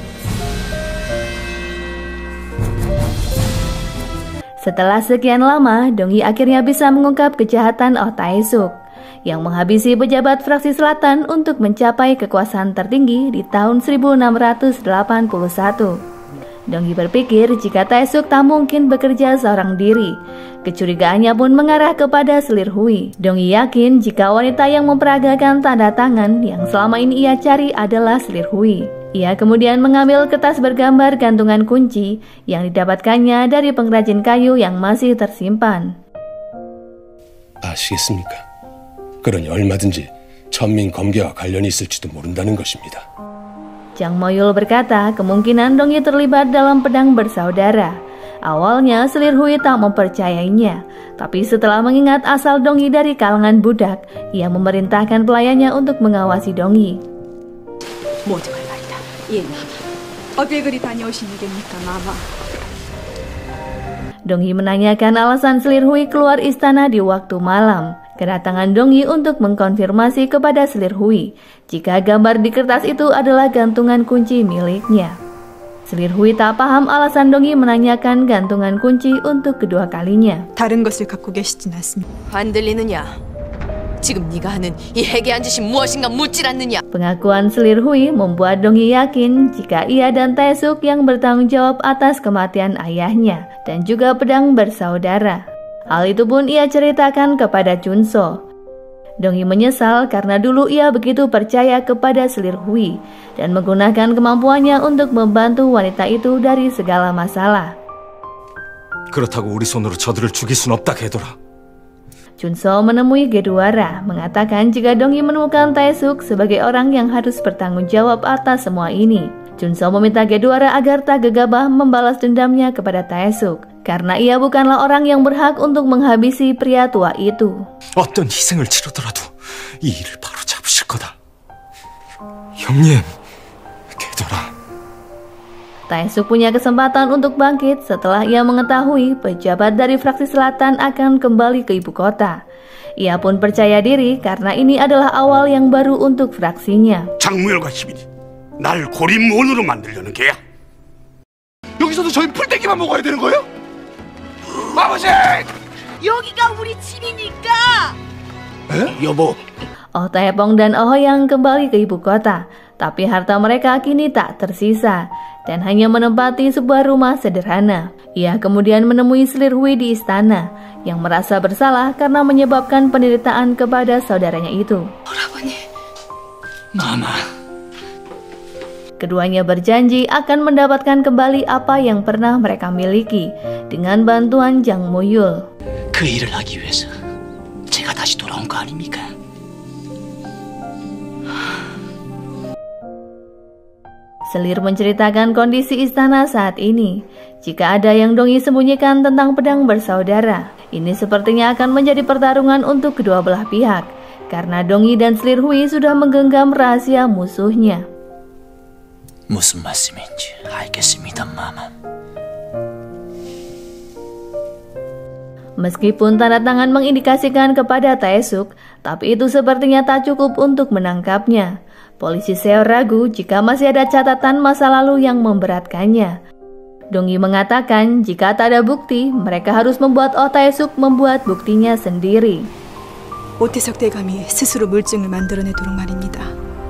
Setelah sekian lama, Dongyi akhirnya bisa mengungkap kejahatan Oh Taesuk yang menghabisi pejabat fraksi selatan untuk mencapai kekuasaan tertinggi di tahun 1681. Dongyi berpikir jika Taesuk tak mungkin bekerja seorang diri. Kecurigaannya pun mengarah kepada Selir Hui. Dongyi yakin jika wanita yang memperagakan tanda tangan yang selama ini ia cari adalah Selir Hui. Ia kemudian mengambil kertas bergambar gantungan kunci yang didapatkannya dari pengrajin kayu yang masih tersimpan.
아시겠습니까? 그러니 얼마든지 천민 검계와 관련이 있을지도 모른다는 것입니다.
Jang Moyul berkata kemungkinan Dongyi terlibat dalam pedang bersaudara. Awalnya Selir Hui tak mempercayainya, tapi setelah mengingat asal Dongyi dari kalangan budak, ia memerintahkan pelayannya untuk mengawasi Dongyi. Dongyi menanyakan alasan Selir Hui keluar istana di waktu malam. Kedatangan Dongyi untuk mengkonfirmasi kepada Selir Hui jika gambar di kertas itu adalah gantungan kunci miliknya. Selir Hui tak paham alasan Dongyi menanyakan gantungan kunci untuk kedua kalinya.
다른 것을 갖고 계시진 않습니다.
안 들리느냐? 지금 네가 하는 이 해괴한 짓이 무엇인가 묻질 않느냐?
Pengakuan Selir Hui membuat Dongyi yakin jika ia dan Taesuk yang bertanggung jawab atas kematian ayahnya dan juga pedang bersaudara. Hal itu pun ia ceritakan kepada Chunso. Dongyi menyesal karena dulu ia begitu percaya kepada Selir Hui dan menggunakan kemampuannya untuk membantu wanita itu dari segala masalah.
그렇다고 우리 손으로 저들을 죽일 순 없다, 게돌아.
Chunso menemui Gedwara, mengatakan jika Dongyi menemukan Taesuk sebagai orang yang harus bertanggung jawab atas semua ini. Chunso meminta Gedwara agar tak gegabah membalas dendamnya kepada Taesuk, karena ia bukanlah orang yang berhak untuk menghabisi pria tua itu.
어떤 희생을 치르더라도 이 일을 바로 잡으실 거다. 형님, 게돌아.
Taesuk punya kesempatan untuk bangkit setelah ia mengetahui pejabat dari fraksi selatan akan kembali ke ibu kota. Ia pun percaya diri karena ini adalah awal yang baru untuk fraksinya.
장무열과 시민이 날 고립몬으로 만들려는 게야.
여기서도 저희 풀떼기만 먹어야 되는 거예요? 아버지!
여기가 우리 집이니까.
여보.
Oh Taepong dan Oh yang kembali ke ibu kota, tapi harta mereka kini tak tersisa dan hanya menempati sebuah rumah sederhana. Ia kemudian menemui Selir Hui di istana yang merasa bersalah karena menyebabkan penderitaan kepada saudaranya itu.
Mama.
Keduanya berjanji akan mendapatkan kembali apa yang pernah mereka miliki dengan bantuan Jang Moyul.
그 일을 하기 위해서 제가 다시 돌아온 거 아닙니까?
Selir menceritakan kondisi istana saat ini. Jika ada yang Dongyi sembunyikan tentang pedang bersaudara, ini sepertinya akan menjadi pertarungan untuk kedua belah pihak, karena Dongyi dan Selir Hui sudah menggenggam rahasia musuhnya.
무슨 말씀인지 알겠습니다, 마마.
Meskipun tanda tangan mengindikasikan kepada Taesuk, tapi itu sepertinya tak cukup untuk menangkapnya. Polisi Seo ragu jika masih ada catatan masa lalu yang memberatkannya. Dongyi mengatakan jika tak ada bukti, mereka harus membuat Oh Taesuk membuat buktinya sendiri.
오태석 대감이 스스로 물증을 만들어내도록 말입니다.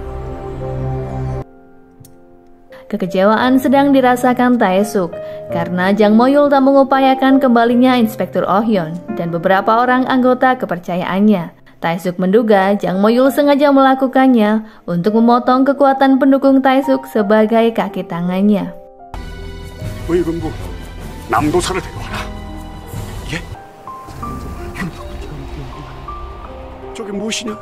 Kekecewaan sedang dirasakan Taesuk karena Jang Moyul tak mengupayakan kembalinya Inspektur Oh Hyun dan beberapa orang anggota kepercayaannya. Taesuk menduga Jang Moyul sengaja melakukannya untuk memotong kekuatan pendukung Taesuk sebagai kaki tangannya.
의금부 남도사를 데려와라. 예? 저게 무엇이냐?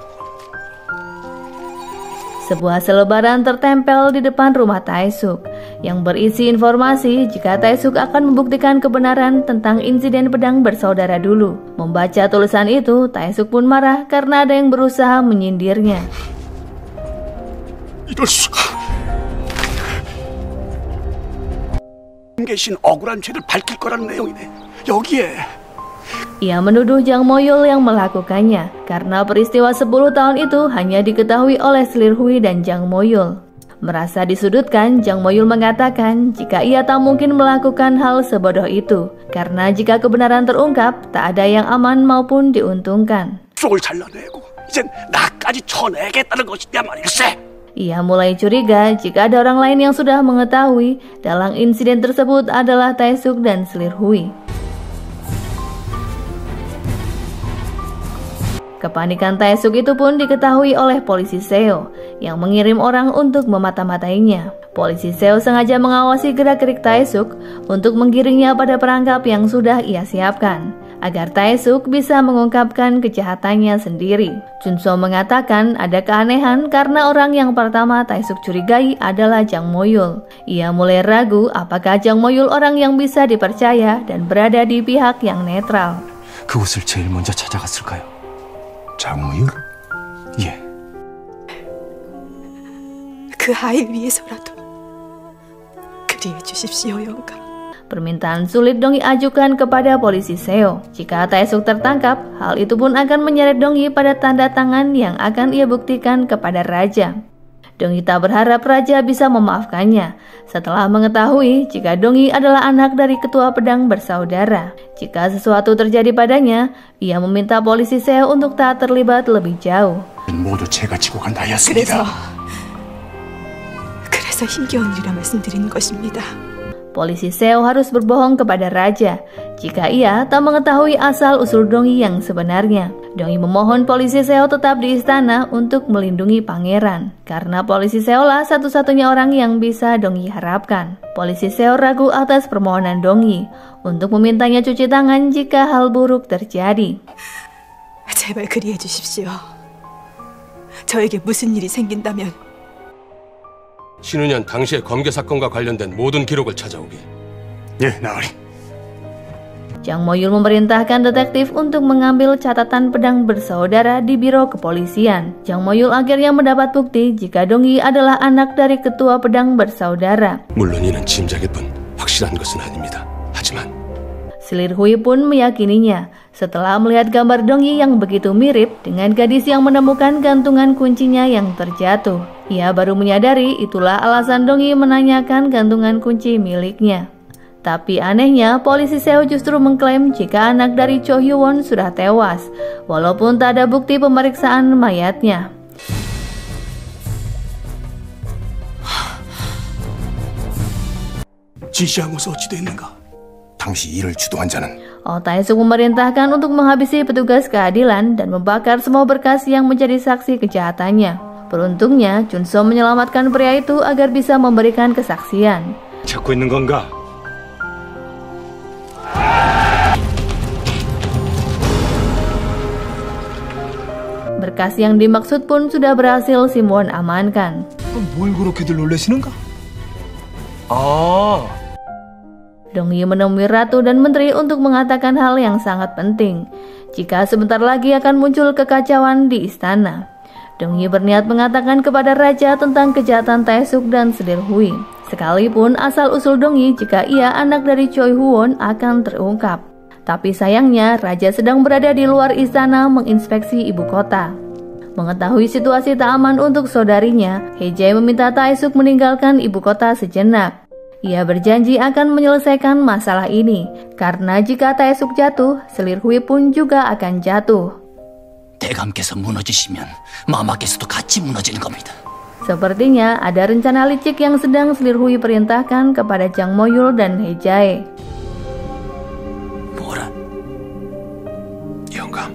Sebuah selebaran tertempel di depan rumah Taesuk yang berisi informasi jika Taesuk akan membuktikan kebenaran tentang insiden pedang bersaudara dulu. Membaca tulisan itu, Taesuk pun marah karena ada yang berusaha menyindirnya.
이럴 수가. 계신 억울한 죄를 밝힐 거라는 내용이네. 여기에.
Ia menuduh Jang Moyul yang melakukannya karena peristiwa 10 tahun itu hanya diketahui oleh Selir Hui dan Jang Moyul. Merasa disudutkan, Jang Moyul mengatakan jika ia tak mungkin melakukan hal sebodoh itu karena jika kebenaran terungkap, tak ada yang aman maupun diuntungkan.
쪽을 잘라내고 이젠 나까지 쳐내겠다는 것이냐 말일세.
Ia mulai curiga jika ada orang lain yang sudah mengetahui dalam insiden tersebut adalah Taesuk dan Selir Hui. Kepanikan Taesuk itu pun diketahui oleh polisi Seo yang mengirim orang untuk memata-matainya. Polisi Seo sengaja mengawasi gerak-gerik Taesuk untuk menggiringnya pada perangkap yang sudah ia siapkan, agar Taesuk bisa mengungkapkan kejahatannya sendiri. Chunso mengatakan ada keanehan karena orang yang pertama Taesuk curigai adalah Jang Moyul. Ia mulai ragu apakah Jang Moyul orang yang bisa dipercaya dan berada di pihak yang netral.
그곳을 제일 먼저 찾아갔을까요?
장무율?
예.
그 아이를 위해서라도 그리해 주십시오, 영감.
Permintaan sulit Dongyi ajukan kepada polisi Seo. Jika Taesuk tertangkap, hal itu pun akan menyeret Dongyi pada tanda tangan yang akan ia buktikan kepada raja. Dongyi tak berharap raja bisa memaafkannya setelah mengetahui jika Dongyi adalah anak dari ketua pedang bersaudara. Jika sesuatu terjadi padanya, Ia meminta polisi Seo untuk tak terlibat lebih jauh.
모두 제가 지고 간 나였습니다.
그래서 힘겨운 일이라 말씀드리는 것입니다.
Polisi Seo harus berbohong kepada raja jika ia tak mengetahui asal-usul Dongyi yang sebenarnya. Dongyi memohon polisi Seo tetap di istana untuk melindungi pangeran, karena polisi Seo lah satu-satunya orang yang bisa Dongyi harapkan. Polisi Seo ragu atas permohonan Dongyi untuk memintanya cuci tangan jika hal buruk terjadi.
제발 그리해 주십시오. 저에게 무슨 일이 생긴다면
신은현 당시의 검개 사건과 관련된 모든 기록을 찾아오게.
예, 나으리.
Jang Moyul memerintahkan detektif untuk mengambil catatan pedang bersaudara di biro kepolisian. Jang Moyul akhirnya mendapat bukti jika Dongyi adalah anak dari ketua pedang bersaudara.
물론 이는 짐작일 뿐 확실한 것은 아닙니다. 하지만
Selir Hui pun meyakininya setelah melihat gambar Dongyi yang begitu mirip dengan gadis yang menemukan gantungan kuncinya yang terjatuh. Ia baru menyadari itulah alasan Dongyi menanyakan gantungan kunci miliknya. Tapi anehnya, polisi Seo justru mengklaim jika anak dari Cho Hyewon sudah tewas, walaupun tak ada bukti pemeriksaan mayatnya.
지시하고서 어찌 됐는가? 당시 일을 주도한 자는
Oh Tae-suk memerintahkan untuk menghabisi petugas keadilan dan membakar semua berkas yang menjadi saksi kejahatannya. Beruntungnya, Chunso menyelamatkan pria itu agar bisa memberikan kesaksian.
찾고 있는 건가?
Berkas yang dimaksud pun sudah berhasil Simwon amankan.
뭘 그렇게들 놀라시는가?
Dongyi menemui ratu dan menteri untuk mengatakan hal yang sangat penting. Jika sebentar lagi akan muncul kekacauan di istana. Dongyi berniat mengatakan kepada raja tentang kejahatan Tae-suk dan Selir Hui. Sekalipun asal-usul Dongyi jika ia anak dari Choi Hyewon akan terungkap. Tapi sayangnya raja sedang berada di luar istana menginspeksi ibu kota. Mengetahui situasi tak aman untuk saudarinya, Hye-jae meminta Tae-suk meninggalkan ibu kota sejenak. Ia berjanji akan menyelesaikan masalah ini, karena jika Tae-suk jatuh, Selir Hui pun juga akan jatuh.
대감께서 무너지시면 마마께서도 같이 무너지는 겁니다.
Sepertinya ada rencana licik yang sedang Selir Hui perintahkan kepada Jang Moyul dan Hye-jae.
뭐라?
영감.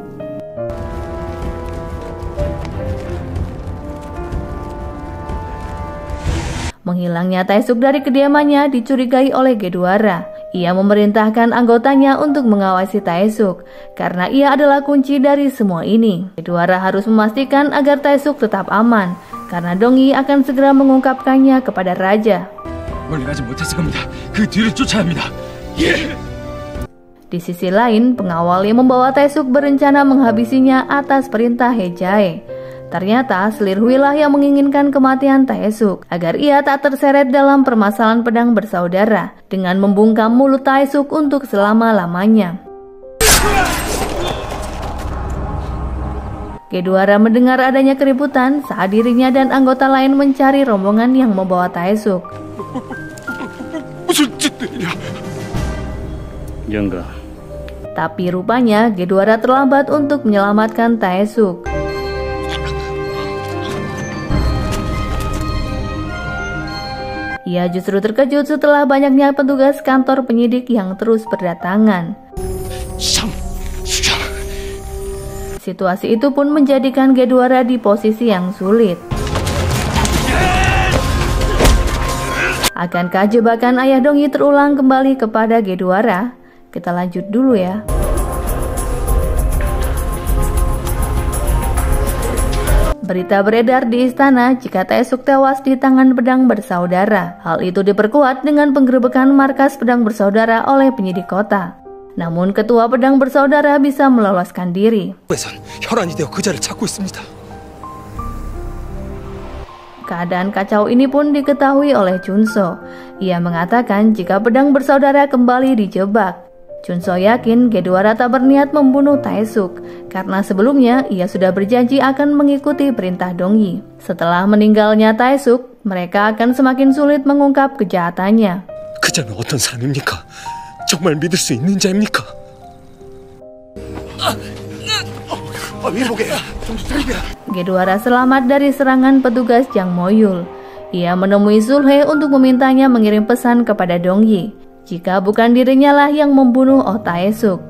Menghilangnya Tae-suk dari kediamannya dicurigai oleh Gedwara. Ia memerintahkan anggotanya untuk mengawasi Tae-suk karena ia adalah kunci dari semua ini. Gedwara harus memastikan agar Tae-suk tetap aman karena Dongyi akan segera mengungkapkannya kepada raja.
멀리 가지 못했을 겁니다. 그 뒤를 쫓아야 합니다. 예!
Di sisi lain, pengawal yang membawa Tae-suk berencana menghabisinya atas perintah Hye-jae. Ternyata Selir Hui lah yang menginginkan kematian Tae-suk agar ia tak terseret dalam permasalahan pedang bersaudara dengan membungkam mulut Tae-suk untuk selama-lamanya. Gedwara mendengar adanya keributan saat dirinya dan anggota lain mencari rombongan yang membawa Tae-suk.
영감.
Tapi rupanya Gedwara terlambat untuk menyelamatkan Tae-suk. Ia justru terkejut setelah banyaknya petugas kantor penyidik yang terus berdatangan. Situasi itu pun menjadikan Gedwara di posisi yang sulit. Akankah jebakan ayah Dongyi terulang kembali kepada Gedwara? Kita lanjut dulu ya. Berita beredar di istana jika Tae-suk tewas di tangan pedang bersaudara. Hal itu diperkuat dengan penggerebekan markas pedang bersaudara oleh penyidik kota. Namun ketua pedang bersaudara bisa meloloskan diri.
혈안이 되어 그자를 찾고 있습니다.
Keadaan kacau ini pun diketahui oleh Chunso. Ia mengatakan jika pedang bersaudara kembali dijebak. Chunso yakin Gedwara tak berniat membunuh Tae-suk karena sebelumnya ia sudah berjanji akan mengikuti perintah Dongyi. Setelah meninggalnya Tae-suk, mereka akan semakin sulit mengungkap kejahatannya.
그자는 어떤 사람입니까? 정말 믿을 수 있는 자입니까?
Gedwara selamat dari serangan petugas Jang Moyul. Ia menemui Sulhe untuk memintanya mengirim pesan kepada Dongyi. Jika bukan dirinya lah yang membunuh Oh Tae-suk.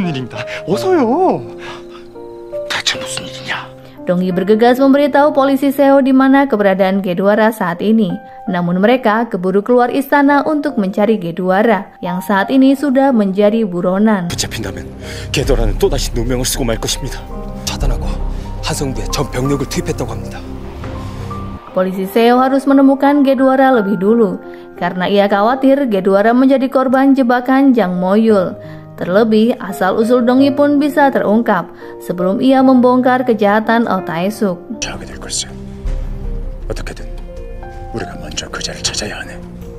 Dongyi bergegas memberitahu polisi Seo di mana keberadaan Gedwara saat ini. Namun mereka keburu keluar istana untuk mencari Gedwara yang saat ini sudah menjadi buronan.
붙잡힌다면 게도라는 또다시 누명을 쓰고 말 것입니다.
차단하고 한성부에 전 병력을 투입했다고 합니다.
Polisi Seo harus menemukan Gedwara lebih dulu karena ia khawatir Gedwara menjadi korban jebakan Jang Moyul. Terlebih, asal-usul Dongyi pun bisa terungkap sebelum ia membongkar kejahatan Oh Tae-suk.
하게 될 걸세. 어떻게든 우리가 먼저 그자를 찾아야 하네.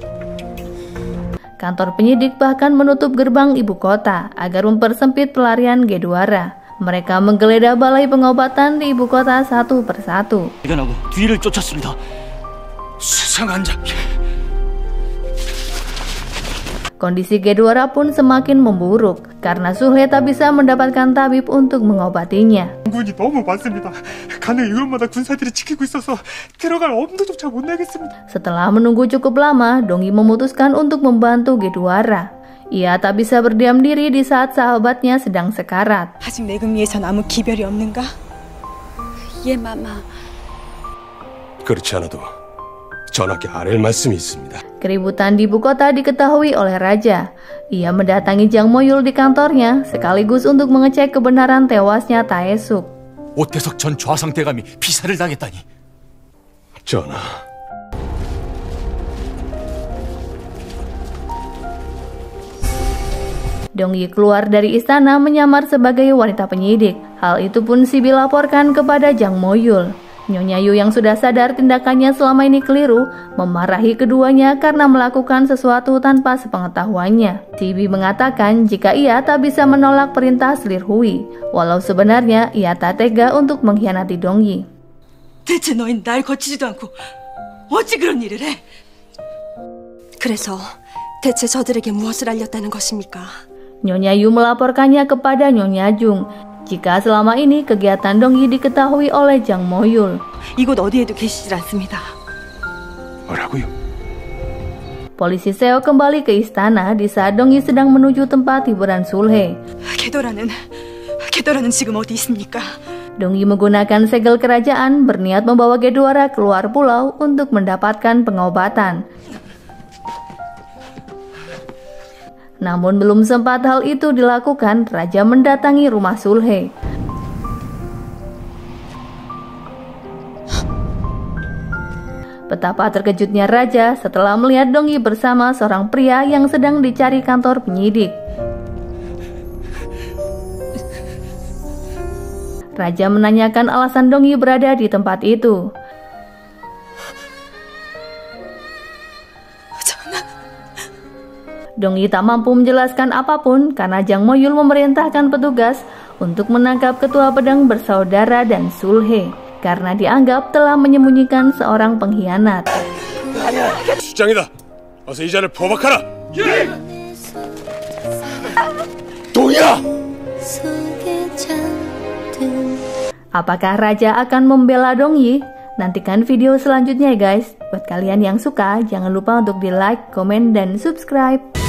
Kantor penyidik bahkan menutup gerbang ibu kota agar mempersempit pelarian Gedwara. Mereka menggeledah balai pengobatan di ibu kota satu persatu.
발견하고 뒤를 쫓았습니다.
수상한 자식.
Kondisi Gedwara pun semakin memburuk karena Sulhe tak bisa mendapatkan tabib untuk mengobatinya.
군이 너무 많습니다. 가는 의원마다 군사들이 지키고 있어서 들어갈 엄두조차 못 내겠습니다.
Setelah menunggu cukup lama, Dongyi memutuskan untuk membantu Gedwara. Ia tak bisa berdiam diri di saat sahabatnya sedang sekarat.
아직 내 금리에선 아무 기별이 없는가?
예, 마마.
그렇지 않아도 전하께 아랠 말씀이 있습니다.
Keributan di ibu kota diketahui oleh raja. Ia mendatangi Jang Moyul di kantornya sekaligus untuk mengecek kebenaran tewasnya Tae-suk.
오태석 전 좌상대감이 피살을 당했다니.
전하.
Dongyi keluar dari istana menyamar sebagai wanita penyidik. Hal itu pun Sibi laporkan kepada Jang Moyul. Nyonya Yu yang sudah sadar tindakannya selama ini keliru, memarahi keduanya karena melakukan sesuatu tanpa sepengetahuannya. Sibi mengatakan jika ia tak bisa menolak perintah Selir Hui, walau sebenarnya ia tak tega untuk mengkhianati Dongyi.
대체 너희는 날 거치지도 않고 어찌 그런 일을 해? 그래서 대체 저들에게 무엇을 알렸다는 것입니까?
Nyonya Yu melaporkannya kepada Nyonya Jung. Jika selama ini kegiatan Dongyi diketahui oleh Jang Moyul.
이곳 어디에도 계시질 않습니다.
뭐라고요?
Polisi Seo kembali ke istana di saat Dongyi sedang menuju tempat hiburan Sulhe.
게도라는 지금 어디 있습니까?
Dongyi menggunakan segel kerajaan berniat membawa Gedwara keluar pulau untuk mendapatkan pengobatan. Namun belum sempat hal itu dilakukan, raja mendatangi rumah Sulhe. Betapa terkejutnya raja setelah melihat Dongyi bersama seorang pria yang sedang dicari kantor penyidik. Raja menanyakan alasan Dongyi berada di tempat itu. Dongyi tak mampu menjelaskan apapun karena Jang Moyul memerintahkan petugas untuk menangkap ketua pedang bersaudara dan Sulhe karena dianggap telah menyembunyikan seorang pengkhianat.
수장이다. 어서 이 자를 포박하라.
동이야!
Apakah raja akan membela Dongyi? Nantikan video selanjutnya ya guys. Buat kalian yang suka, jangan lupa untuk di like, komen, dan subscribe.